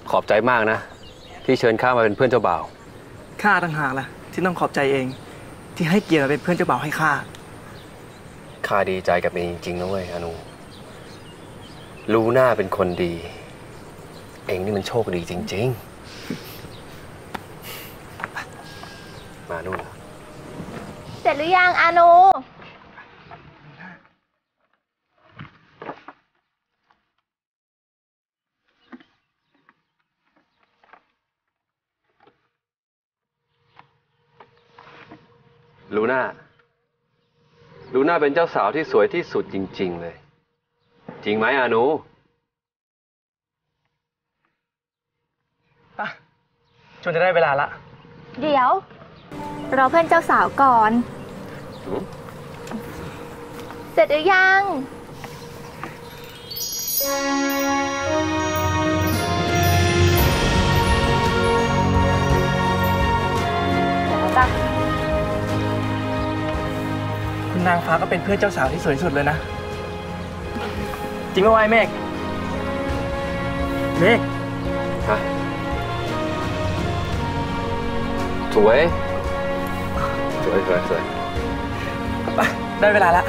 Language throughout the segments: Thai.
ขอบใจมากนะที่เชิญข้ามาเป็นเพื่อนเจ้าบ่าวข้าต่างหากล่ะที่ต้องขอบใจเองที่ให้เกียรติมาเป็นเพื่อนเจ้าบ่าวให้ข้าดีใจกับเองจริงๆนะเว้ยอนุรู้หน้าเป็นคนดีเองนี่มันโชคดีจริงๆมานู่นเสร็จหรือยังอานูลูน่าเป็นเจ้าสาวที่สวยที่สุดจริงๆเลยจริงไหมอานูจนจะได้เวลาละเดี๋ยวรอเพื่อนเจ้าสาวก่อนเสร็จหรือยังจ้ะคุณนางฟ้าก็เป็นเพื่อนเจ้าสาวที่สวยที่สุดเลยนะจริงไหมวะเมฆฮะสวยได้เวลาละ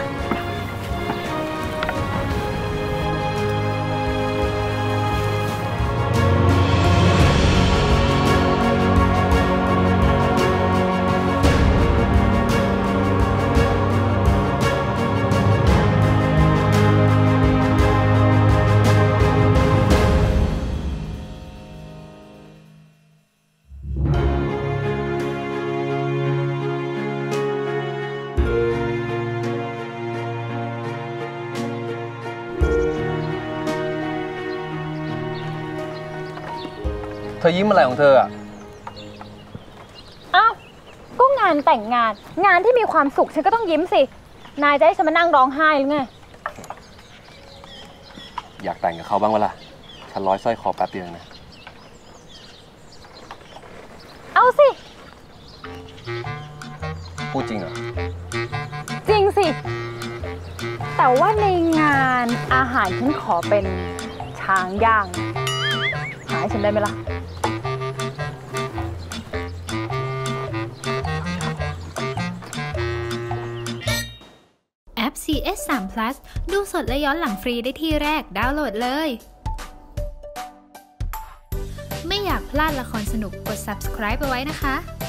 เธอยิ้มอะไรของเธออ่ะอ้าวก็งานแต่งงานที่มีความสุขฉันก็ต้องยิ้มสินายจะให้ฉันมานั่งร้องไห้หรือไงอยากแต่งกับเขาบ้างวะล่ะฉันร้อยสร้อยคอแป๊บเดียวนะเอาสิพูดจริงเหรอจริงสิแต่ว่าในงานอาหารฉันขอเป็นช้างย่างหาให้ฉันได้ไหมล่ะแอป CS3 Plus ดูสดและย้อนหลังฟรีได้ที่แรกดาวน์โหลดเลยไม่อยากพลาดละครสนุกกด subscribe เอาไว้นะคะ